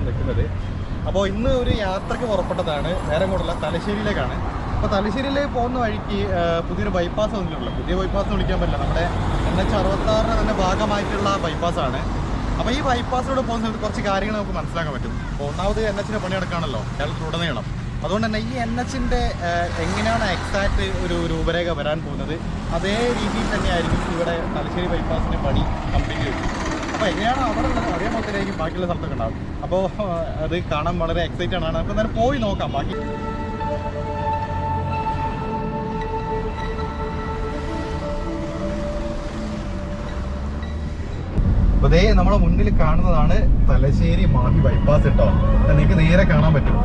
നിൽക്കുന്നത്. അപ്പോൾ ഇന്ന് ഒരു യാത്രയ്ക്ക് പുറപ്പെട്ടതാണ്. നേരെ കൂടല്ല, തലശ്ശേരിയിലേക്കാണ്. അപ്പോൾ തലശ്ശേരിയിലേക്ക് പോകുന്ന വഴിക്ക് പുതിയൊരു ബൈപ്പാസ് വന്നിട്ടുള്ളത്. പുതിയ ബൈപ്പാസ് എന്ന് വിളിക്കാൻ പറ്റില്ല, നമ്മുടെ NH66 തന്നെ ഭാഗമായിട്ടുള്ള ബൈപ്പാസാണ്. അപ്പോൾ ഈ ബൈപ്പാസിലൂടെ പോകുന്ന സമയത്ത് കുറച്ച് കാര്യങ്ങൾ നമുക്ക് മനസ്സിലാക്കാൻ പറ്റും. അപ്പോൾ ഒന്നാമത് NH പണി നടക്കുകയാണല്ലോ കേരളത്തിലുടനീളം. അതുകൊണ്ട് തന്നെ ഈ NH എങ്ങനെയാണ് എക്സാക്റ്റ് ഒരു രൂപരേഖ വരാൻ പോകുന്നത്, അതേ രീതിയിൽ തന്നെയായിരിക്കും ഇവിടെ തലശ്ശേരി ബൈപ്പാസിൻ്റെ പണി കംപ്ലീറ്റ് ചെയ്തത്. അപ്പോൾ എങ്ങനെയാണ് അവിടെ ഉള്ളത് അതേപോലെ തന്നെ ആയിരിക്കും ബാക്കിയുള്ള സ്ഥലത്തൊക്കെ ഉണ്ടാവും. അപ്പോൾ അത് കാണാൻ വളരെ എക്സൈറ്റഡ് ആണ്. നമുക്ക് എന്തായാലും പോയി നോക്കാം ബാക്കി. അപ്പോൾ അതേ നമ്മുടെ മുന്നിൽ കാണുന്നതാണ് തലശ്ശേരി മാഹി ബൈപ്പാസ് കേട്ടോ. നിങ്ങൾക്ക് നേരെ കാണാൻ പറ്റും.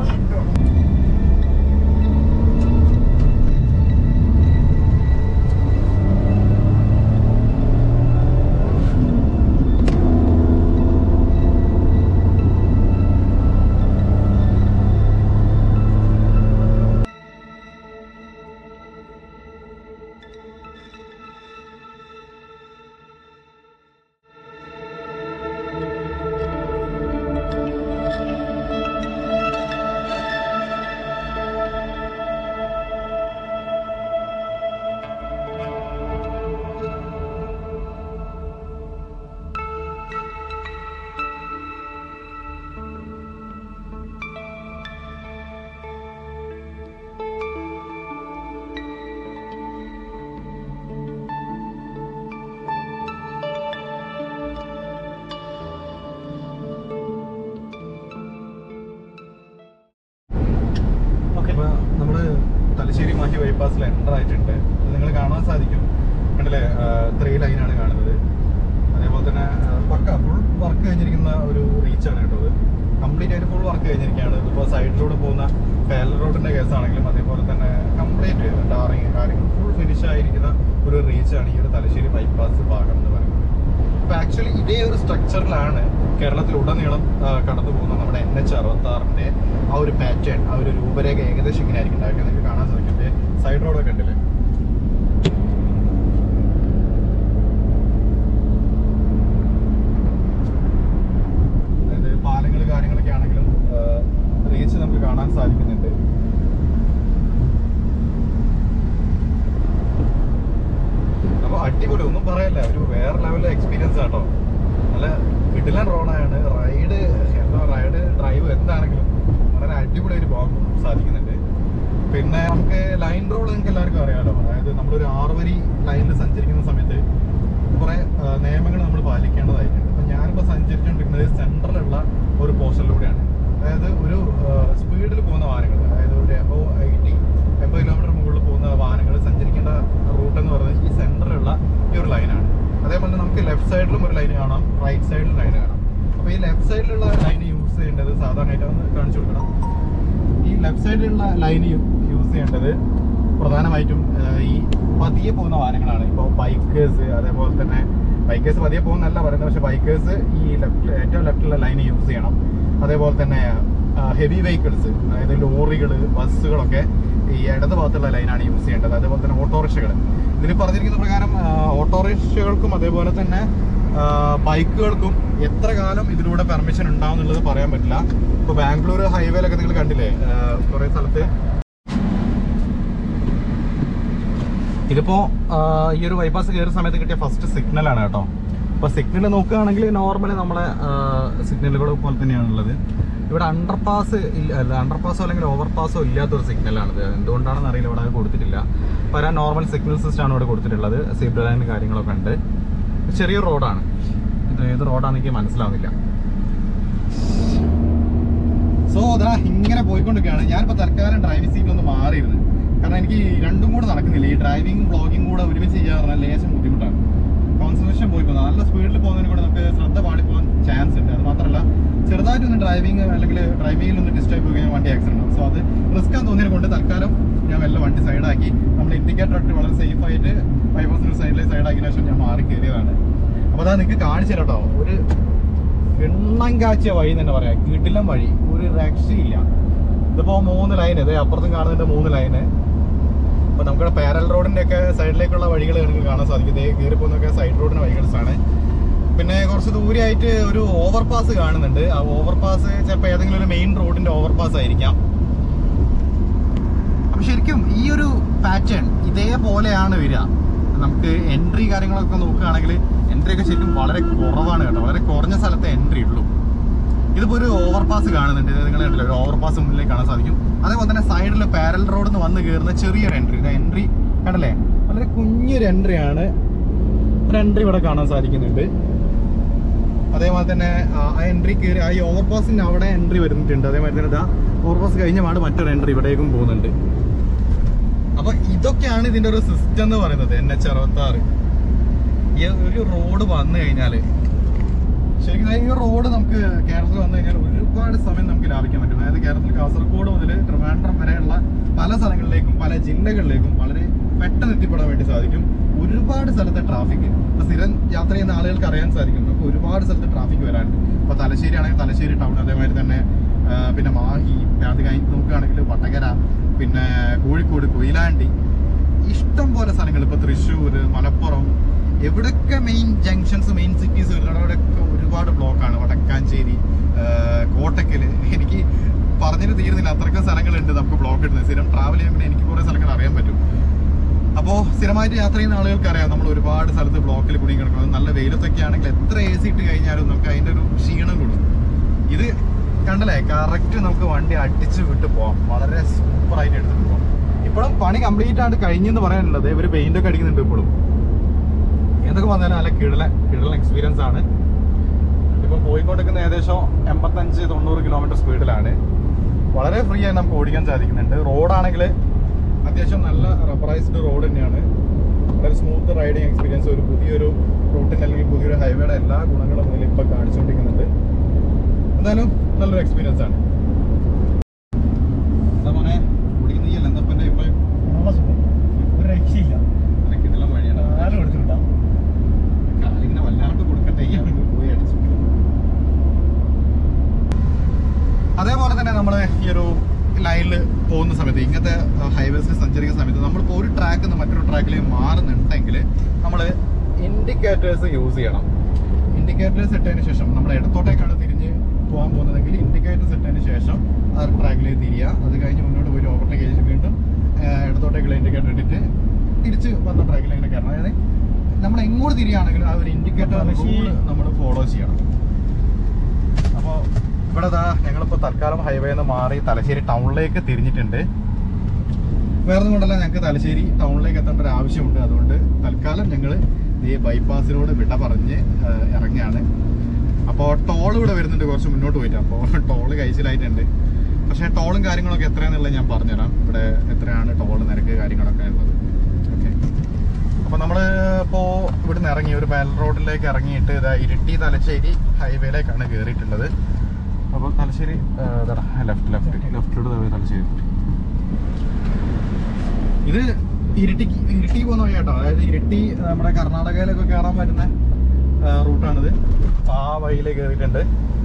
നമ്മൾ തലശ്ശേരി മാഹി ബൈപ്പാസിൽ എൻ്റർ ആയിട്ടുണ്ട്. നിങ്ങൾ കാണാൻ സാധിക്കും, കണ്ടില്ലേ, 3 ലൈനാണ് കാണുന്നത്. അതേപോലെ തന്നെ ഫുൾ വർക്ക് കഴിഞ്ഞിരിക്കുന്ന ഒരു റീച്ചാണ് കേട്ടോ. അത് കംപ്ലീറ്റ് ആയിട്ട് ഫുൾ വർക്ക് കഴിഞ്ഞിരിക്കുകയാണ്. ഇപ്പോൾ സൈഡിലൂടെ പോകുന്ന ഫെയർ റോഡിൻ്റെ കേസാണെങ്കിലും അതേപോലെ തന്നെ കംപ്ലീറ്റ് ടാറിങ് കാര്യങ്ങൾ ഫുൾ ഫിനിഷ് ആയിരിക്കുന്ന ഒരു റീച്ചാണ് ഈ ഒരു തലശ്ശേരി ബൈപ്പാസ് ഭാഗം എന്ന് പറയുന്നത്. അപ്പോൾ ആക്ച്വലി ഇതേ ഒരു സ്ട്രക്ചറിലാണ് കേരളത്തിലുടനീളം കടന്നു പോകുന്ന നമ്മുടെ NH66 ആ ഒരു പാറ്റേൺ, ആ ഒരു രൂപരേഖ ഏകദേശം ഇങ്ങനെ ആയിരിക്കും ഉണ്ടാക്കുക. നിങ്ങൾക്ക് കാണാൻ സാധിക്കും. സൈഡ് റോഡൊക്കെ ഉണ്ടല്ലേ. അതായത് പാലങ്ങൾ കാര്യങ്ങളൊക്കെ ആണെങ്കിലും റീച്ച് നമുക്ക് കാണാൻ സാധിക്കുന്നുണ്ട്. അപ്പോൾ അടിപൊളി, ഒന്നും പറയല്ല, ഒരു വേറെ ലെവലിലെ എക്സ്പീരിയൻസ് ആട്ടോ. നല്ല കിടിലൻ റോഡാണ്. ഡ്രൈവ് എന്താണെങ്കിലും വളരെ അടിപൊളിയായിട്ട് പോകാൻ സാധിക്കുന്നുണ്ട്. പിന്നെ നമുക്ക് ലൈൻ റോഡ് നിങ്ങൾക്ക് എല്ലാവർക്കും അറിയാമല്ലോ. അതായത് നമ്മളൊരു 6 വരി ലൈനിൽ സഞ്ചരിക്കുന്ന സമയത്ത് കുറേ നിയമങ്ങൾ നമ്മൾ പാലിക്കേണ്ടതായിട്ടുണ്ട്. അപ്പം ഞാനിപ്പോൾ സഞ്ചരിച്ചുകൊണ്ടിരിക്കുന്നത് സെൻട്രലുള്ള ഒരു പോർഷനിലൂടെയാണ്. അതായത് ഒരു സ്പീഡിൽ പോകുന്ന വാഹനങ്ങൾ, അതായത് ഒരു 80 കിലോമീറ്റർ മുകളിൽ പോകുന്ന വാഹനങ്ങൾ സഞ്ചരിക്കേണ്ട റൂട്ട് എന്ന് പറയുന്നത് ഈ സെൻട്രലുള്ള ഈ ഒരു ലൈനാണ്. അതേപോലെ നമുക്ക് ലെഫ്റ്റ് സൈഡിലും ഒരു ലൈൻ കാണാം, റൈറ്റ് സൈഡിലും ലൈൻ കാണാം. അപ്പോൾ ഈ ലെഫ്റ്റ് സൈഡിലുള്ള ലൈൻ യൂസ് ചെയ്യേണ്ടത് സാധാരണയായിട്ട് ഒന്ന് കാണിച്ചു കൊടുക്കണം. ഈ ലെഫ്റ്റ് സൈഡിലുള്ള ലൈൻ യൂസ് ചെയ്യേണ്ടത് പ്രധാനമായിട്ടും ഈ പതിയെ പോകുന്ന വാഹനങ്ങളാണ്. ഇപ്പോൾ ബൈക്കേഴ്സ്, അതേപോലെ തന്നെ ബൈക്കേഴ്സ് പതിയെ പോകുന്നല്ല പറയുന്നത്, പക്ഷേ ബൈക്കേഴ്സ് ഈ ഏറ്റവും ലെഫ്റ്റിലുള്ള ലൈൻ യൂസ് ചെയ്യണം. അതേപോലെ തന്നെ ഹെവി വെഹിക്കിൾസ്, അതായത് ലോറികൾ, ബസ്സുകളൊക്കെ ഈ ഇടത് ഭാഗത്തുള്ള ലൈനാണ് യൂസ് ചെയ്യേണ്ടത്. അതേപോലെ തന്നെ ഓട്ടോറിക്ഷകൾ, ഇതിൽ പറഞ്ഞിരിക്കുന്ന പ്രകാരം ഓട്ടോറിക്ഷകൾക്കും അതേപോലെ തന്നെ ബൈക്കുകൾക്കും എത്ര കാലം ഇതിലൂടെ പെർമിഷൻ ഉണ്ടാവും എന്നുള്ളത് പറയാൻ പറ്റില്ല. ഇപ്പോൾ ബാംഗ്ലൂർ ഹൈവേയിലൊക്കെ നിങ്ങൾ കണ്ടില്ലേ, കുറേ സ്ഥലത്ത് ഇതിപ്പോൾ ഈ ഒരു ബൈപ്പാസ് കയറുന്ന സമയത്ത് കിട്ടിയ ഫസ്റ്റ് സിഗ്നലാണ് കേട്ടോ. അപ്പോൾ സിഗ്നൽ നോക്കുകയാണെങ്കിൽ നോർമലി നമ്മളെ സിഗ്നലുകൾ പോലെ തന്നെയാണുള്ളത്. ഇവിടെ അണ്ടർപാസോ അല്ലെങ്കിൽ ഓവർപാസോ ഇല്ലാത്തൊരു സിഗ്നലാണിത്. എന്തുകൊണ്ടാണെന്ന് അറിയില്ല, ഇവിടെ അത് കൊടുത്തിട്ടില്ല. പകരം നോർമൽ സിഗ്നൽ സിസ്റ്റമാണ് ഇവിടെ കൊടുത്തിട്ടുള്ളത്. സീബ്ര ലൈൻ കാര്യങ്ങളൊക്കെ ഉണ്ട്. ചെറിയൊരു റോഡാണ് ഇത്. ഏത് റോഡാണെന്ന് എനിക്ക് മനസ്സിലാവുന്നില്ല. സോ അതാ ഇങ്ങനെ പോയിക്കൊണ്ടിരിക്കുകയാണ്. ഞാനിപ്പോൾ തൽക്കാലം ഡ്രൈവിംഗ് സീറ്റിലൊന്ന് മാറിയിരുന്നു. കാരണം എനിക്ക് രണ്ടും കൂടെ നടക്കുന്നില്ല. ഈ ഡ്രൈവിംഗ് വ്ളോഗിങ് കൂടെ ഒരുമിച്ച് ചെയ്യാൻ പറഞ്ഞാൽ ലേശം ബുദ്ധിമുട്ടാണ്. കോൺസെൻട്രേഷൻ പോയി പോകുന്നത്, നല്ല സ്പീഡിൽ പോകുന്നതിന് കൂടെ നമുക്ക് ശ്രദ്ധ പാടിപ്പോകാൻ ചാൻസ് ഉണ്ട്. അത് മാത്രമല്ല ചെറുതായിട്ടൊന്ന് ഡ്രൈവിംഗ് അല്ലെങ്കിൽ ഡ്രൈവിംഗിൽ ഒന്ന് ഡിസ്റ്റർബ് പോയി കഴിഞ്ഞാൽ വണ്ടി ആക്സിഡന്റ് ആവും. സോ അത് റിസ്ക് ആണെന്ന് തോന്നിയത് കൊണ്ട് തൽക്കാലം ഞാൻ വല്ല വണ്ടി സൈഡാക്കി നമ്മൾ ഇൻഡിക്കേറ്റർ ഇട്ട് വളരെ സേഫായിട്ട് ബൈപ്പാസിന് സൈഡിലേക്ക് സൈഡാക്കിയ ശേഷം ഞാൻ മാറി കയറിയതാണ്. അപ്പോൾ അതാ നിങ്ങൾക്ക് കാണിച്ചു തരാം കേട്ടോ. ഒരു എണ്ണം കാച്ചിയ വഴി തന്നെ പറയാം, കിടിലൻ വഴി, ഒരു രക്ഷയില്ല. ഇതിപ്പോൾ 3 ലൈൻ, ഇതേ അപ്പുറത്തും കാണുന്നുണ്ട് 3 ലൈന്. അപ്പോൾ നമ്മുടെ പാരൽ റോഡിൻ്റെ ഒക്കെ സൈഡിലേക്കുള്ള വഴികൾ നിങ്ങൾക്ക് കാണാൻ സാധിക്കും. ഇതേ കയറി പോകുന്നതൊക്കെ സൈഡ് റോഡിൻ്റെ വഴികൾസാണ്. പിന്നെ കുറച്ച് ദൂരെയായിട്ട് ഒരു ഓവർപാസ് കാണുന്നുണ്ട്. ആ ഓവർപാസ് ചിലപ്പോൾ ഏതെങ്കിലും ഒരു മെയിൻ റോഡിന്റെ ഓവർപാസ് ആയിരിക്കാം. അപ്പൊ ശരിക്കും ഈ ഒരു പാറ്റേൺ ഇതേപോലെയാണ് വരിക. നമുക്ക് എൻട്രി കാര്യങ്ങളൊക്കെ നോക്കുകയാണെങ്കിൽ എൻട്രി ഒക്കെ ശരിക്കും വളരെ കുറവാണ് കേട്ടോ. വളരെ കുറഞ്ഞ സ്ഥലത്തെ എൻട്രി ഉള്ളൂ. ഇതിപ്പോ ഒരു ഓവർപാസ് കാണുന്നുണ്ട്. നിങ്ങൾ കണ്ടില്ല, ഒരു ഓവർപാസ് മുന്നിലേക്ക് കാണാൻ സാധിക്കും. അതേപോലെ തന്നെ സൈഡിൽ പാരൽ റോഡിൽ നിന്ന് വന്ന് കയറുന്ന ചെറിയൊരു എൻട്രി, എൻട്രി കണ്ടല്ലേ, വളരെ കുഞ്ഞൊരു എൻട്രി ആണ്. ഒരു എൻട്രി ഇവിടെ കാണാൻ സാധിക്കുന്നുണ്ട്. അതേപോലെ തന്നെ ആ എൻട്രി കയറി ആ ഈ ഓവർപാസിന് അവിടെ എൻട്രി വരുന്നിട്ടുണ്ട്. അതേമാതിരി തന്നെ ഇതാ ഓവർപാസ് കഴിഞ്ഞ പാട് മറ്റൊരു എൻട്രി ഇവിടേക്കും പോകുന്നുണ്ട്. അപ്പൊ ഇതൊക്കെയാണ് ഇതിന്റെ ഒരു സിസ്റ്റം എന്ന് പറയുന്നത്. NH66 ഈ ഒരു റോഡ് വന്നു കഴിഞ്ഞാല് ശരിക്കും ഈ റോഡ് നമുക്ക് കേരളത്തിൽ വന്നു കഴിഞ്ഞാൽ ഒരുപാട് സമയം നമുക്ക് ലാഭിക്കാൻ പറ്റും. അതായത് കേരളത്തിൽ കാസർഗോഡ് മുതൽ ട്രിവാൻഡ്രം വരെയുള്ള പല സ്ഥലങ്ങളിലേക്കും പല ജില്ലകളിലേക്കും വളരെ പെട്ടെന്ന് എത്തിപ്പെടാൻ വേണ്ടി സാധിക്കും. ഒരുപാട് സ്ഥലത്തെ ട്രാഫിക് ഇപ്പൊ സ്ഥിരം യാത്ര ചെയ്യുന്ന ആളുകൾക്ക് അറിയാൻ സാധിക്കും. നമുക്ക് ഒരുപാട് സ്ഥലത്ത് ട്രാഫിക് വരാനുണ്ട്. ഇപ്പൊ തലശ്ശേരി ആണെങ്കിൽ തലശ്ശേരി ടൗൺ, അതേമാതിരി തന്നെ പിന്നെ മാഹി, അത് കഴിഞ്ഞ് നോക്കുകയാണെങ്കിൽ വടകര, പിന്നെ കോഴിക്കോട്, കൊയിലാണ്ടി, ഇഷ്ടം പോലെ സ്ഥലങ്ങൾ. ഇപ്പൊ തൃശ്ശൂർ, മലപ്പുറം, എവിടെയൊക്കെ മെയിൻ ജംഗ്ഷൻസ്, മെയിൻ സിറ്റീസ് വരുന്നവിടെയൊക്കെ ഒരുപാട് ബ്ലോക്കാണ്. വടക്കാഞ്ചേരി, കോട്ടക്കല്, എനിക്ക് പറഞ്ഞിട്ട് തീരുന്നില്ല, അത്രയ്ക്കും സ്ഥലങ്ങളുണ്ട് നമുക്ക് ബ്ലോക്ക് ഇടുന്നത്. സ്ഥിരം ട്രാവൽ ചെയ്യുമ്പോൾ എനിക്ക് കുറേ സ്ഥലങ്ങൾ അറിയാൻ പറ്റും. അപ്പോൾ സ്ഥിരമായിട്ട് യാത്ര ചെയ്യുന്ന ആളുകൾക്ക് അറിയാം നമ്മൾ ഒരുപാട് സ്ഥലത്ത് ബ്ലോക്കിൽ കുടുങ്ങി കിടക്കുന്നത്. നല്ല വെയിലത്തൊക്കെ ആണെങ്കിൽ എത്ര AC ഇട്ട് കഴിഞ്ഞാലും നമുക്ക് അതിൻ്റെ ഒരു ക്ഷീണം കൊടുക്കും. ഇത് കണ്ടല്ലേ, കറക്റ്റ് നമുക്ക് വണ്ടി അടിച്ച് വിട്ട് പോവാം. വളരെ സൂപ്പറായിട്ട് എടുത്തിട്ട് പോവാം. ഇപ്പോഴും പണി കംപ്ലീറ്റ് ആയിട്ട് കഴിഞ്ഞെന്ന് പറയാനുള്ളത്. ഇവർ പെയിൻ്റൊക്കെ അടിക്കുന്നുണ്ട് ഇപ്പോഴും. എന്തൊക്കെ വന്നാലും നല്ല കിടലൻ എക്സ്പീരിയൻസ് ആണ്. ഇപ്പം പോയിക്കൊണ്ടിരിക്കുന്ന ഏകദേശം 85-90 കിലോമീറ്റർ സ്പീഡിലാണ്. വളരെ ഫ്രീ ആയി നമുക്ക് ഓടിക്കാൻ സാധിക്കുന്നുണ്ട്. റോഡാണെങ്കിൽ അത്യാവശ്യം നല്ല റബ്ബറൈസ്ഡ് റോഡ് തന്നെയാണ്. വളരെ സ്മൂത്ത് റൈഡിങ് എക്സ്പീരിയൻസ്. ഒരു പുതിയൊരു റൂട്ടിൻ്റെ അല്ലെങ്കിൽ പുതിയൊരു ഹൈവേയുടെ എല്ലാ ഗുണങ്ങളും ഇതിൽ ഇപ്പം കാണിച്ചുകൊണ്ടിരിക്കുന്നുണ്ട്. എന്തായാലും നല്ലൊരു എക്സ്പീരിയൻസ് ആണ്. എന്താ മോനെ ഓടിക്കുന്നില്ല? എന്താ എൻ്റെ അഭിപ്രായം? ഒരു രക്ഷയില്ല. കിട്ടുന്ന വഴിയാണ്. ആരും എടുത്തിട്ടുണ്ടാ കാലിങ്ങനെ വല്ലാണ്ട് കൊടുക്കട്ടെ, പോയി അടിച്ചു. അതേപോലെ തന്നെ നമ്മൾ ഈ ഒരു ലൈനിൽ പോകുന്ന സമയത്ത്, ഇങ്ങനത്തെ ഹൈവേസിൽ സഞ്ചരിക്കുന്ന സമയത്ത് നമ്മളിപ്പോൾ ഒരു ട്രാക്കിൽ നിന്ന് മറ്റൊരു ട്രാക്കിലേക്ക് മാറുന്നുണ്ടെങ്കിൽ നമ്മൾ ഇൻഡിക്കേറ്റേഴ്സ് യൂസ് ചെയ്യണം. ഇൻഡിക്കേറ്റേഴ്സ് ഇട്ടതിന് ശേഷം നമ്മൾ ഇടത്തോട്ടേക്കാണ് തിരിഞ്ഞ് പോകാൻ പോകുന്നതെങ്കിൽ ഇൻഡിക്കേറ്റേഴ്സ് ഇട്ടതിന് ശേഷം ആ ട്രാക്കിലേക്ക് തിരിയുക. അത് കഴിഞ്ഞ് മുന്നോട്ട് പോയി ഓവർടേക്ക് ചെയ്ത് വീണ്ടും ഇടത്തോട്ടേക്കുള്ള ഇൻഡിക്കേറ്റർ ഇട്ടിട്ട് തിരിച്ച് വന്ന ട്രാക്കിൽ അങ്ങനെ കയറണം. അതായത് നമ്മൾ എങ്ങോട്ട് തിരിയുകയാണെങ്കിലും ആ ഒരു ഇൻഡിക്കേറ്റർ നമ്മൾ ഫോളോ ചെയ്യണം. അപ്പോൾ ഇവിടെ ഞങ്ങളിപ്പോൾ തൽക്കാലം ഹൈവേന്ന് മാറി തലശ്ശേരി ടൗണിലേക്ക് തിരിഞ്ഞിട്ടുണ്ട്. വേറെ ഒന്നും കൊണ്ടല്ല, ഞങ്ങൾക്ക് തലശ്ശേരി ടൗണിലേക്ക് എത്തേണ്ട ഒരു ആവശ്യമുണ്ട്. അതുകൊണ്ട് തൽക്കാലം ഞങ്ങൾ ഈ ബൈപ്പാസിനോട് വിട പറഞ്ഞ് ഇറങ്ങിയാണ്. അപ്പോൾ ടോൾ ഇവിടെ വരുന്നുണ്ട് കുറച്ച് മുന്നോട്ട് പോയിട്ട്. അപ്പോൾ ടോള് കഴിച്ചിലായിട്ടുണ്ട്. പക്ഷേ ടോളും കാര്യങ്ങളൊക്കെ എത്രയാണെന്നുള്ളത് ഞാൻ പറഞ്ഞുതരാം. ഇവിടെ എത്രയാണ് ടോൾ നിരക്ക് കാര്യങ്ങളൊക്കെ ഉള്ളത്. ഓക്കെ, അപ്പോൾ നമ്മൾ ഇപ്പോൾ ഇവിടുന്ന് ഇറങ്ങി ഒരു പാരൽ റോഡിലേക്ക് ഇറങ്ങിയിട്ട് ഇതാ ഇരിട്ടി തലശ്ശേരി ഹൈവേയിലേക്കാണ് കയറിയിട്ടുള്ളത്. അപ്പോൾ തലശ്ശേരി ലെഫ്റ്റിലൂടെ തലശ്ശേരി. ഇത് ഇരിട്ടി പോകുന്ന വഴി കേട്ടോ. അതായത് ഇരിട്ടി നമ്മുടെ കർണാടകയിലൊക്കെ കയറാൻ പറ്റുന്ന റൂട്ടാണിത്. ആ വഴിയിലേക്ക് കയറിയിട്ടുണ്ട്.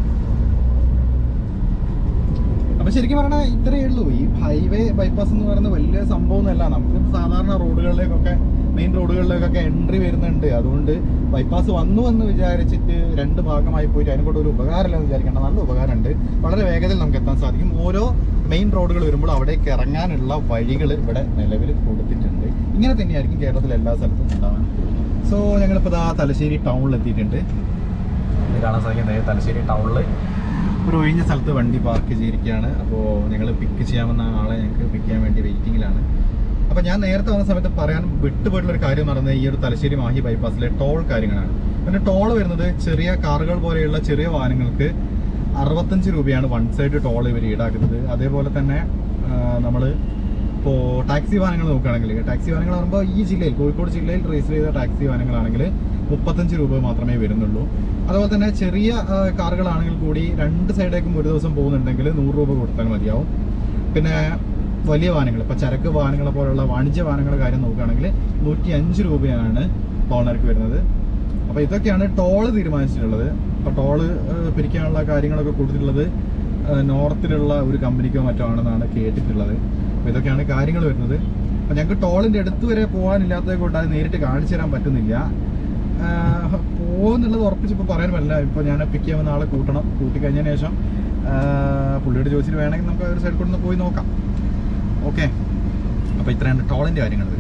അപ്പൊ ശരിക്കും പറഞ്ഞാൽ ഇത്രയേ ഉള്ളൂ. ഈ ഹൈവേ ബൈപ്പാസ് എന്ന് പറയുന്നത് വലിയ സംഭവമൊന്നുമല്ല. നമുക്ക് സാധാരണ റോഡുകളിലേക്കൊക്കെ, മെയിൻ റോഡുകളിലേക്കൊക്കെ എൻട്രി വരുന്നുണ്ട്. അതുകൊണ്ട് ബൈപ്പാസ് വന്നു വിചാരിച്ചിട്ട് രണ്ട് ഭാഗമായി പോയിട്ട് അതിനെക്കൊണ്ട് ഒരു ഉപകാരമില്ലെന്ന് വിചാരിക്കേണ്ട. നല്ല ഉപകാരമുണ്ട്. വളരെ വേഗത്തിൽ നമുക്ക് എത്താൻ സാധിക്കും. ഓരോ മെയിൻ റോഡുകൾ വരുമ്പോൾ അവിടേക്ക് ഇറങ്ങാനുള്ള വഴികൾ ഇവിടെ നിലവിൽ കൊടുത്തിട്ടുണ്ട്. ഇങ്ങനെ തന്നെയായിരിക്കും കേരളത്തിൽ എല്ലാ സ്ഥലത്തും ഉണ്ടാവാൻ. സോ ഞങ്ങളിപ്പോൾ തലശ്ശേരി ടൗണിൽ എത്തിയിട്ടുണ്ട്. ഇത് കാണാൻ സാധിക്കുന്നത് തലശ്ശേരി ടൗണിൽ ഒരു ഒഴിഞ്ഞ സ്ഥലത്ത് വണ്ടി പാർക്ക് ചെയ്തിരിക്കുകയാണ്. അപ്പോൾ ഞങ്ങൾ പിക്ക് ചെയ്യാമെന്ന ആളെ ഞങ്ങൾക്ക് പിക്ക് ചെയ്യാൻ വേണ്ടി വെയിറ്റിങ്ങിലാണ്. അപ്പോൾ ഞാൻ നേരത്തെ വന്ന സമയത്ത് പറയാൻ വിട്ടുപോയിട്ടുള്ളൊരു കാര്യം പറയുന്നത് ഈ ഒരു തലശ്ശേരി മാഹി ബൈപ്പാസിലെ ടോൾ കാര്യങ്ങളാണ്. പിന്നെ ടോൾ വരുന്നത് ചെറിയ കാറുകൾ പോലെയുള്ള ചെറിയ വാഹനങ്ങൾക്ക് 65 രൂപയാണ് വൺ സൈഡ് ടോൾ ഇവർ ഈടാക്കുന്നത്. അതേപോലെ തന്നെ നമ്മൾ ഇപ്പോൾ ടാക്സി വാഹനങ്ങൾ നോക്കുകയാണെങ്കിൽ, ടാക്സി വാഹനങ്ങൾ പറയുമ്പോൾ ഈ ജില്ലയിൽ, കോഴിക്കോട് ജില്ലയിൽ രജിസ്റ്റർ ചെയ്ത ടാക്സി വാഹനങ്ങളാണെങ്കിൽ 35 രൂപ മാത്രമേ വരുന്നുള്ളൂ. അതുപോലെ തന്നെ ചെറിയ കാറുകളാണെങ്കിൽ കൂടി രണ്ട് സൈഡേക്കും ഒരു ദിവസം പോകുന്നുണ്ടെങ്കിൽ 100 രൂപ കൊടുത്താൽ മതിയാവും. പിന്നെ വലിയ വാഹനങ്ങൾ, ഇപ്പോൾ ചരക്ക് വാഹനങ്ങളെ പോലുള്ള വാണിജ്യ വാഹനങ്ങളുടെ കാര്യം നോക്കുകയാണെങ്കിൽ 105 രൂപയാണ് ടോൾ നിരക്ക് വരുന്നത്. അപ്പോൾ ഇതൊക്കെയാണ് ടോള് തീരുമാനിച്ചിട്ടുള്ളത്. അപ്പോൾ ടോള് പിരിക്കാനുള്ള കാര്യങ്ങളൊക്കെ കൊടുത്തിട്ടുള്ളത് നോർത്തിലുള്ള ഒരു കമ്പനിക്കോ മറ്റോ ആണെന്നാണ് കേട്ടിട്ടുള്ളത്. അപ്പോൾ ഇതൊക്കെയാണ് കാര്യങ്ങൾ വരുന്നത്. അപ്പോൾ ഞങ്ങൾക്ക് ടോളിൻ്റെ അടുത്ത് വരെ പോകാനില്ലാത്തത് കൊണ്ട് അത് നേരിട്ട് കാണിച്ചു തരാൻ പറ്റുന്നില്ല. പോകുന്നുള്ളത് ഉറപ്പിച്ചിപ്പോൾ പറയാൻ പറ്റില്ല. ഇപ്പോൾ ഞാൻ പിക്ക് ചെയ്യാൻ നാളെ കൂട്ടണം. കൂട്ടിക്കഴിഞ്ഞതിന് ശേഷം പുള്ളിയോട് ചോദിച്ചിട്ട് വേണമെങ്കിൽ നമുക്ക് ഒരു സൈഡിൽ കൂടെ പോയി നോക്കാം. ഓക്കെ, അപ്പോൾ ഇത്രയാണ് ടോളിൻ്റെ കാര്യങ്ങൾ.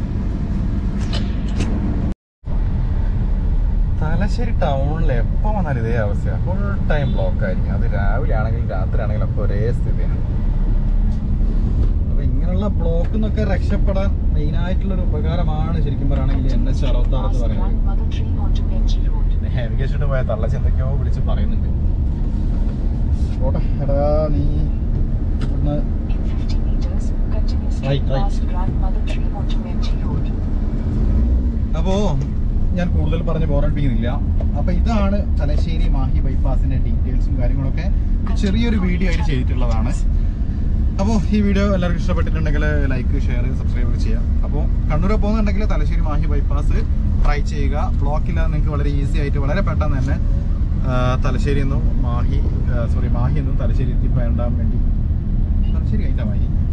തലശ്ശേരി ടൗണിൽ എപ്പോൾ വന്നാലും ഇതേ അവസ്ഥയാണ്. ഫുൾ ടൈം ബ്ലോക്ക് ആയിരിക്കും. അത് രാവിലെ ആണെങ്കിലും രാത്രി ആണെങ്കിലും ഒക്കെ ഒരേ സ്ഥിതിയാണ്. അപ്പോൾ ഇങ്ങനെയുള്ള ബ്ലോക്കിൽ നിന്നൊക്കെ രക്ഷപ്പെടാൻ മെയിനായിട്ടുള്ളൊരു ഉപകാരമാണ് ശരിക്കും പറയുകയാണെങ്കിൽ NH 66 എന്ന് പറയുന്നത്. നാവിഗേഷന് പോയ തള്ളച്ച് എന്തൊക്കെയോ വിളിച്ച് പറയുന്നുണ്ട്. ഓട്ടെ എടാ, നീ ഇവിടുന്ന് അപ്പോൾ ഞാൻ കൂടുതൽ പറഞ്ഞ് ബോറടിപ്പിക്കുന്നില്ല. അപ്പോൾ ഇതാണ് തലശ്ശേരി മാഹി ബൈപ്പാസിൻ്റെ ഡീറ്റെയിൽസും കാര്യങ്ങളൊക്കെ ചെറിയൊരു വീഡിയോ ആയിട്ട് ചെയ്തിട്ടുള്ളതാണ്. അപ്പോൾ ഈ വീഡിയോ എല്ലാവർക്കും ഇഷ്ടപ്പെട്ടിട്ടുണ്ടെങ്കിൽ ലൈക്ക്, ഷെയർ, സബ്സ്ക്രൈബ് ചെയ്യാം. അപ്പോൾ കണ്ണൂർ പോകുന്നുണ്ടെങ്കിൽ തലശ്ശേരി മാഹി ബൈപ്പാസ് ട്രൈ ചെയ്യുക. ബ്ലോക്കില്ലാതെ നിങ്ങൾക്ക് വളരെ ഈസി ആയിട്ട് വളരെ പെട്ടെന്ന് തന്നെ തലശ്ശേരി നിന്നും മാഹി നിന്നും തലശ്ശേരി എത്തിപ്പെടാൻ വേണ്ടി തലശ്ശേരി ആയിട്ടാണ്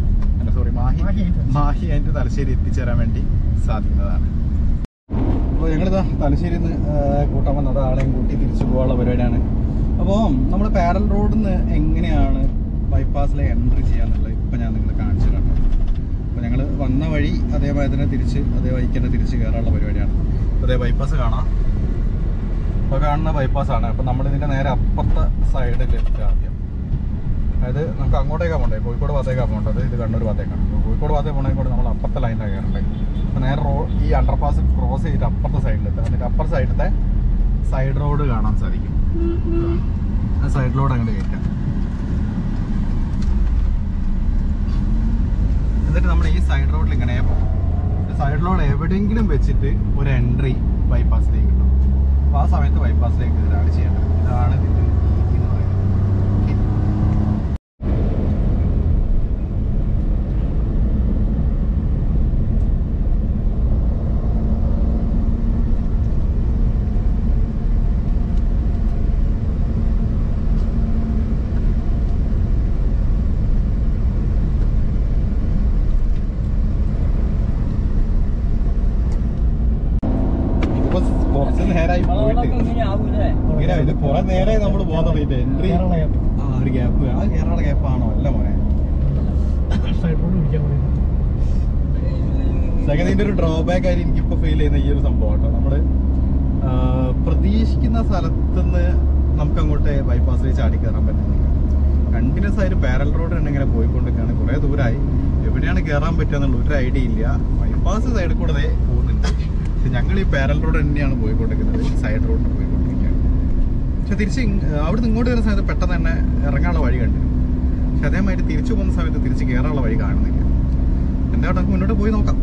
മാഹി ആയിട്ട് തലശ്ശേരി എത്തിച്ചേരാൻ വേണ്ടി സാധിക്കുന്നതാണ്. അപ്പോൾ ഞങ്ങളിതാ തലശ്ശേരിയിൽ നിന്ന് കൂട്ടാൻ വന്നത് ആളെയും കൂട്ടി തിരിച്ചു പോകാനുള്ള പരിപാടിയാണ്. അപ്പോൾ നമ്മൾ പാരൽ റോഡിൽ നിന്ന് എങ്ങനെയാണ് ബൈപ്പാസിലെ എൻട്രി ചെയ്യാന്നുള്ളത് ഇപ്പം ഞാൻ നിങ്ങളെ കാണിച്ചു തരാം. അപ്പോൾ ഞങ്ങൾ വന്ന വഴി അതേപോലെ തന്നെ അതേ വഴിക്ക് തന്നെ തിരിച്ച് കയറാനുള്ള പരിപാടിയാണ്. അതേ ബൈപ്പാസ് കാണാം. അപ്പോൾ കാണുന്ന ബൈപ്പാസാണ്. അപ്പോൾ നമ്മളിതിൻ്റെ നേരെ അപ്പുറത്തെ സൈഡിൽ എത്തുക ആദ്യം. അതായത് നമുക്ക് അങ്ങോട്ടേക്കാണ് പോകേണ്ടത്, കോഴിക്കോട് ഭാഗത്തേക്കാണ് പോകേണ്ടത്. ഇത് കണ്ണൂർ ഭാഗത്തേക്കാണ്. അപ്പോൾ കോഴിക്കോട് ഭാഗത്തേക്ക് പോകണമെങ്കിൽ കൂടെ നമ്മൾ അപ്പുറത്തെ ലൈനിലാണ് കയറേണ്ടത്. അപ്പോൾ നേരെ ഈ അണ്ടർപാസ് ക്രോസ് ചെയ്തിട്ട് അപ്പുറത്തെ സൈഡിലെത്തുക. എന്നിട്ട് അപ്പുറത്തെ സൈഡിലത്തെ സൈഡ് റോഡ് കാണാൻ സാധിക്കും. ആ സൈഡ് റോഡ് അങ്ങോട്ട് കയറ്റാം. എന്നിട്ട് നമ്മൾ ഈ സൈഡ് റോഡിൽ ഇങ്ങനെ സൈഡ് റോഡ് എവിടെയെങ്കിലും വെച്ചിട്ട് ഒരു എൻട്രി ബൈപ്പാസിലേക്ക് കിട്ടും. അപ്പോൾ ആ സമയത്ത് ബൈപ്പാസിലേക്ക് ഇതാണ് ചെയ്യേണ്ടത്. ഇതാണ് ഇതിൻ്റെ രീതി എന്ന് പറയുന്നത്. ഇത് കുറെ നേരമായി നമ്മൾ പോകാൻ തുടങ്ങിയിട്ട് എൻട്രി ഒരു ഗ്യാപ്പ്. ആ കേരള ഗ്യാപ്പാണോ? അല്ല മോനെ, ഇതിന്റെ ഒരു ഡ്രോബാക്ക് ആയിട്ട് എനിക്കിപ്പോ ഫീൽ ചെയ്യുന്ന ഈ ഒരു സംഭവം കേട്ടോ. നമ്മള് പ്രതീക്ഷിക്കുന്ന സ്ഥലത്തുനിന്ന് നമുക്ക് അങ്ങോട്ട് ബൈപ്പാസിലേക്ക് ചാടി കയറാൻ പറ്റുന്നില്ല. കണ്ടിന്യൂസ് ആയിട്ട് പാരൽ റോഡ് തന്നെ ഇങ്ങനെ പോയിക്കൊണ്ടിരിക്കുകയാണ്. കുറെ ദൂരമായി. എവിടെയാണ് കയറാൻ പറ്റുക എന്നുള്ള ഒരു ഐഡിയ ഇല്ല. ബൈപ്പാസ് സൈഡിൽ കൂടെ പോകുന്നുണ്ട്. പക്ഷെ ഞങ്ങൾ ഈ പാരൽ റോഡ് തന്നെയാണ് പോയിക്കൊണ്ടിരിക്കുന്നത്. സൈഡ് റോഡിന് പോയിക്കൊണ്ടിരിക്കുകയാണ്. പക്ഷെ തിരിച്ച് അവിടെ നിന്ന് ഇങ്ങോട്ട് വരുന്ന സമയത്ത് പെട്ടെന്ന് തന്നെ ഇറങ്ങാനുള്ള വഴി കണ്ടിരുന്നു. പക്ഷെ അതേമാതിരി തിരിച്ചു പോകുന്ന സമയത്ത് തിരിച്ച് കയറാനുള്ള വഴി കാണുന്നില്ല. എന്താ നമുക്ക് മുന്നോട്ട് പോയി നോക്കാം.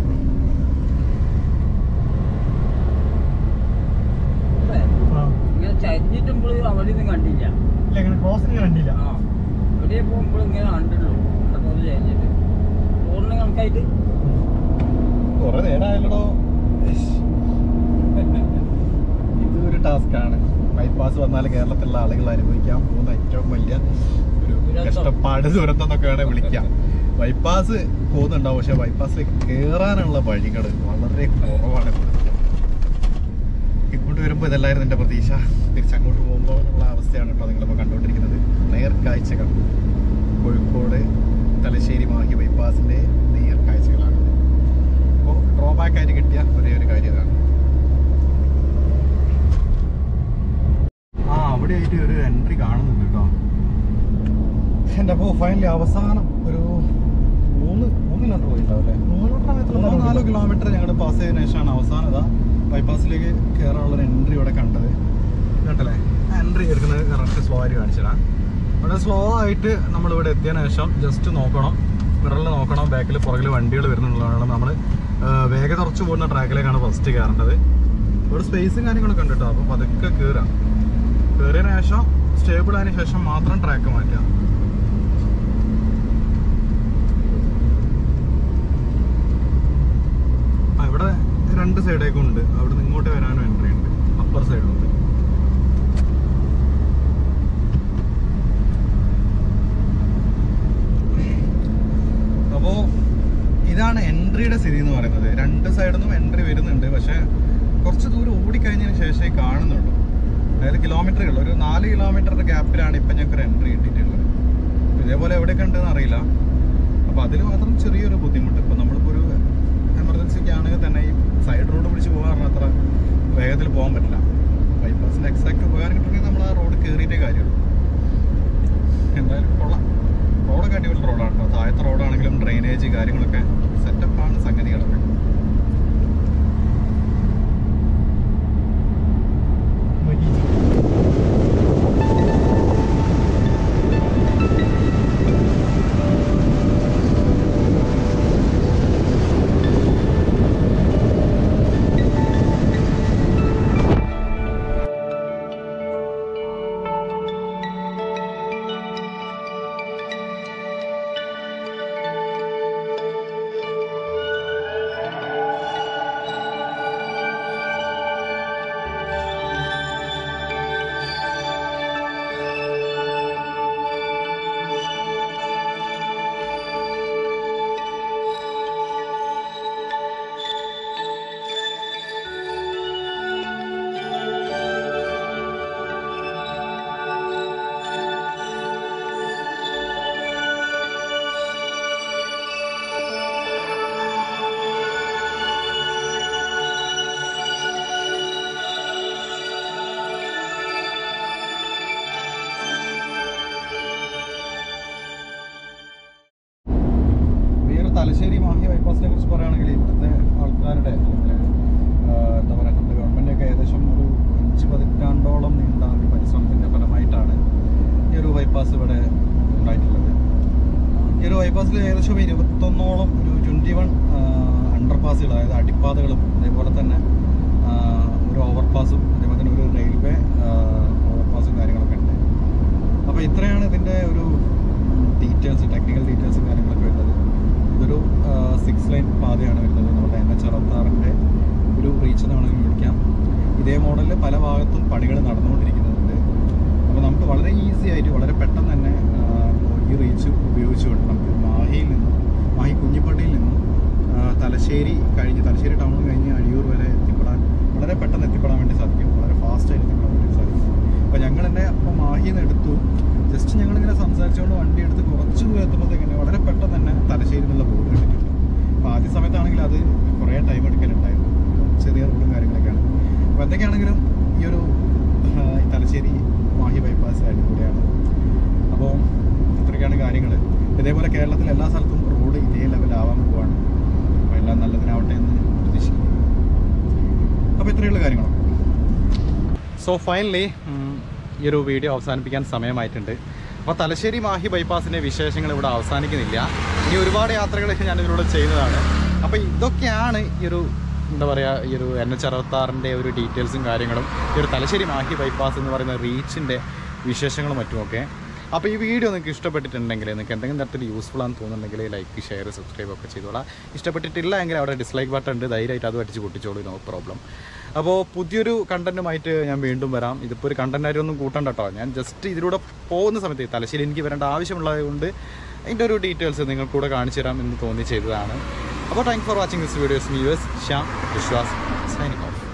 കുറെ നേരമായല്ലോ. ഇതൊരു ടാസ്ക്കാണ്. ബൈപ്പാസ് വന്നാൽ കേരളത്തിലുള്ള ആളുകൾ അനുഭവിക്കാൻ പോകുന്ന ഏറ്റവും വലിയ ഒരു കഷ്ടപ്പാട്, ദുരന്തം എന്നൊക്കെ വേണേൽ വിളിക്കാം. ബൈപ്പാസ് പോകുന്നുണ്ടാവും, പക്ഷെ ബൈപ്പാസിൽ കയറാനുള്ള വഴികൾ വളരെ കുറവാണ്. ഇങ്ങോട്ട് വരുമ്പോൾ ഇതെല്ലാവരും എൻ്റെ പ്രതീക്ഷ. തിരിച്ചങ്ങോട്ട് പോകുമ്പോൾ ഉള്ള അവസ്ഥയാണ് കേട്ടോ നിങ്ങളിപ്പോൾ കണ്ടുകൊണ്ടിരിക്കുന്നത്. നേർക്കാഴ്ചകൾ, കോഴിക്കോട് തലശ്ശേരി മാഹി ബൈപ്പാസിൻ്റെ നേർക്കാഴ്ചകളാണ്. അപ്പോൾ ഡ്രോബാക്ക് ആയിട്ട് കിട്ടിയ ഒരേ ഒരു കാര്യം ഇതാണ്. അവിടെ ആയിട്ട് ഒരു എൻട്രി കാണുന്നുണ്ട് കേട്ടോ. എൻ്റെ അപ്പോൾ ഫൈനലി അവസാനം ഒരു 3 കിലോമീറ്റർ പോയിട്ടുണ്ടാവും അല്ലേ? 3-4 കിലോമീറ്റർ ഞങ്ങൾ പാസ് ചെയ്തതിനു ശേഷമാണ് അവസാനം ഇതാ ബൈപ്പാസിലേക്ക് കയറാനുള്ളൊരു എൻട്രി ഇവിടെ കണ്ടത്. കേട്ടല്ലേ? ആ എൻട്രി എടുക്കുന്നത് കറക്റ്റ് സ്ലോ ആയിട്ട് കാണിച്ചിടാം. ഇവിടെ സ്ലോ ആയിട്ട് നമ്മളിവിടെ എത്തിയതിനു ശേഷം ജസ്റ്റ് നോക്കണം, മിററിൽ നോക്കണം, ബാക്കിൽ പുറകിൽ വണ്ടികൾ വരുന്നുള്ളതാണ്. നമ്മൾ വേഗം കുറച്ച് പോകുന്ന ട്രാക്കിലേക്കാണ് ഫസ്റ്റ് കയറേണ്ടത്. ഇവിടെ സ്പേസും കാര്യങ്ങളൊക്കെ ഉണ്ട് കേട്ടോ. അപ്പോൾ പതുക്കെ കയറാം. കയറിയതിനു ശേഷം സ്റ്റേബിൾ ആയതിനു ശേഷം മാത്രം ട്രാക്ക് മാറ്റാം. ഇവിടെ 2 സൈഡേക്കും ഉണ്ട്. അവിടെ നിന്ന് ഇങ്ങോട്ട് വരാനും എൻട്രി ഉണ്ട്. അപ്പർ സൈഡുണ്ട്. അപ്പോൾ ഇതാണ് എൻട്രിയുടെ സ്ഥിതി എന്ന് പറയുന്നത്. 2 സൈഡിൽ നിന്നും എൻട്രി വരുന്നുണ്ട്. പക്ഷെ കുറച്ച് ദൂരം ഓടിക്കഴിഞ്ഞതിന് ശേഷമേ കാണുന്നുള്ളൂ. അതായത് കിലോമീറ്ററുകൾ ഒരു 4 കിലോമീറ്ററിൻ്റെ ഗ്യാപ്പിലാണ് ഇപ്പം ഞങ്ങൾക്ക് എൻട്രി കിട്ടിയിട്ടുള്ളത്. ഇതേപോലെ എവിടെയൊക്കെ ഉണ്ടെന്ന് അറിയില്ല. അപ്പോൾ അതിൽ മാത്രം ചെറിയൊരു ബുദ്ധിമുട്ട്. ഇപ്പോൾ നമ്മളിപ്പോൾ ഒരു എമർജൻസിക്ക് ആണെങ്കിൽ തന്നെ ഈ സൈഡ് റോഡ് പിടിച്ച് പോകാൻ അത്ര വേഗത്തിൽ പോകാൻ പറ്റില്ല. ബൈപ്പാസിൻ്റെ എക്സാക്റ്റ് ഉപകാരം കിട്ടണമെങ്കിൽ നമ്മൾ ആ റോഡ് കയറിയിട്ടേ കാര്യമുള്ളൂ. എന്തായാലും കൊള്ളാം. റോഡൊക്കെ അടിപൊളി റോഡാണ് കേട്ടോ. താഴത്തെ റോഡാണെങ്കിലും ഡ്രെയിനേജ് കാര്യങ്ങളൊക്കെ സെറ്റപ്പാണ് സംഗതികളൊക്കെ. തലശ്ശേരി മാഹി ബൈപ്പാസിനെ കുറിച്ച് പറയുകയാണെങ്കിൽ ഇവിടുത്തെ ആൾക്കാരുടെ എന്താ പറയുക, നമ്മുടെ ഗവൺമെൻറ്റൊക്കെ ഏകദേശം ഒരു 5 പതിറ്റാണ്ടോളം നീണ്ട പരിശ്രമത്തിൻ്റെ ഫലമായിട്ടാണ് ഈ ഒരു ബൈപ്പാസ് ഇവിടെ ഉണ്ടായിട്ടുള്ളത്. ഈ ഒരു ബൈപ്പാസിൽ ഏകദേശം 21ഓളം ഒരു 21 അണ്ടർപാസുകൾ, അതായത് അടിപ്പാതകളും അതേപോലെ തന്നെ ഒരു ഓവർപാസും അതേപോലെ തന്നെ ഒരു റെയിൽവേ ഓവർപാസും കാര്യങ്ങളൊക്കെ ഉണ്ട്. അപ്പോൾ ഇത്രയാണ് ഇതിൻ്റെ ഒരു ഡീറ്റെയിൽസ്, ടെക്നിക്കൽ ഡീറ്റെയിൽസും കാര്യങ്ങളൊക്കെ വരുന്നത്. ഇതൊരു 6 ലൈൻ പാതയാണ് വരുന്നത്. നമ്മുടെ NH66 ഒരു റീച്ച് എന്ന് വേണമെങ്കിൽ വിളിക്കാം. ഇതേ മോഡലിൽ പല ഭാഗത്തും പണികൾ നടന്നുകൊണ്ടിരിക്കുന്നുണ്ട്. അപ്പോൾ നമുക്ക് വളരെ ഈസി ആയിട്ട് വളരെ പെട്ടെന്ന് തന്നെ ഈ റീച്ച് ഉപയോഗിച്ചുകൊണ്ട് നമുക്ക് മാഹി കുഞ്ഞിപ്പള്ളിയിൽ നിന്നും തലശ്ശേരി ടൗൺ കഴിഞ്ഞ് അഴിയൂർ വരെ എത്തിപ്പെടാൻ വളരെ പെട്ടെന്ന് എത്തിപ്പെടാൻ വേണ്ടി സാധിക്കും. വളരെ ഫാസ്റ്റായിട്ട് എത്തിപ്പെടാൻ വേണ്ടി സാധിക്കും. അപ്പോൾ ഞങ്ങൾ തന്നെ അപ്പോൾ മാഹിയിൽ നിന്ന് എടുത്തു. ജസ്റ്റ് ഞങ്ങളിങ്ങനെ സംസാരിച്ചുകൊണ്ട് വണ്ടി എടുത്ത് കുറച്ച് ദൂരം എത്തുമ്പോഴത്തേക്കിങ്ങനെ വളരെ പെട്ടെന്ന് തന്നെ തലശ്ശേരി എന്നുള്ള ബോർഡ് കണ്ടിട്ടുണ്ട്. അപ്പോൾ ആദ്യ സമയത്താണെങ്കിൽ അത് കുറേ ടൈം എടുക്കലുണ്ടായിരുന്നു. ചെറിയ റോഡും കാര്യങ്ങളൊക്കെയാണ്. അപ്പോൾ എന്തൊക്കെയാണെങ്കിലും ഈ ഒരു തലശ്ശേരി മാഹി ബൈപ്പാസ് അടിപൊളിയാണ്. അപ്പോൾ ഇത്രയൊക്കെയാണ് കാര്യങ്ങൾ. ഇതേപോലെ കേരളത്തിൽ എല്ലാ സ്ഥലത്തും റോഡ് ഇതേ ലെവലാവാൻ പോവാണ്. അപ്പോൾ എല്ലാം നല്ലതിനാവട്ടെ എന്ന് പ്രതീക്ഷിക്കുന്നു. അപ്പോൾ ഇത്രയുള്ള കാര്യങ്ങളാണ്. സോ ഫൈനലി ഈ ഒരു വീഡിയോ അവസാനിപ്പിക്കാൻ സമയമായിട്ടുണ്ട്. അപ്പോൾ തലശ്ശേരി മാഹി ബൈപ്പാസിൻ്റെ വിശേഷങ്ങൾ ഇവിടെ അവസാനിക്കുന്നില്ല. ഇനി ഒരുപാട് യാത്രകൾ ഞാനിതിലൂടെ ചെയ്യുന്നതാണ്. അപ്പോൾ ഇതൊക്കെയാണ് ഈ ഒരു എന്താ പറയുക, ഈ ഒരു NH66 ഒരു ഡീറ്റെയിൽസും കാര്യങ്ങളും ഈ ഒരു തലശ്ശേരി മാഹി ബൈപ്പാസ് എന്ന് പറയുന്ന റീച്ചിൻ്റെ വിശേഷങ്ങളും മറ്റുമൊക്കെ. അപ്പോൾ ഈ വീഡിയോ നിങ്ങൾക്ക് ഇഷ്ടപ്പെട്ടിട്ടുണ്ടെങ്കിൽ, നിങ്ങൾക്ക് എന്തെങ്കിലും തരത്തിൽ യൂസ്ഫുൾ ആണെന്ന് തോന്നുന്നുണ്ടെങ്കിൽ ലൈക്ക്, ഷെയർ, സബ്സ്ക്രൈബ് ഒക്കെ ചെയ്തോളാം. ഇഷ്ടപ്പെട്ടിട്ടില്ല എങ്കിൽ അവിടെ ഡിസ്ലൈക്ക് ബട്ടൺ ഉണ്ട്, ധൈര്യമായിട്ട് അത് അടിച്ച് പൊട്ടിച്ചോളൂ, നോ പ്രോബ്ലം. അപ്പോൾ പുതിയൊരു കണ്ടൻറ്റുമായിട്ട് ഞാൻ വീണ്ടും വരാം. ഇതിപ്പോൾ ഒരു കണ്ടൻറ്റായിട്ടൊന്നും കൂട്ടണ്ട കേട്ടോ. ഞാൻ ജസ്റ്റ് ഇതിലൂടെ പോകുന്ന സമയത്ത് തലശ്ശേരി എനിക്ക് വരേണ്ട ആവശ്യമുള്ളത് കൊണ്ട് അതിൻ്റെ ഒരു ഡീറ്റെയിൽസ് നിങ്ങൾക്കൂടെ കാണിച്ചു തരാം എന്ന് തോന്നി ചെയ്തതാണ്. അപ്പോൾ thank for watching this videos. Viewers, Shyam Vishwas signing of.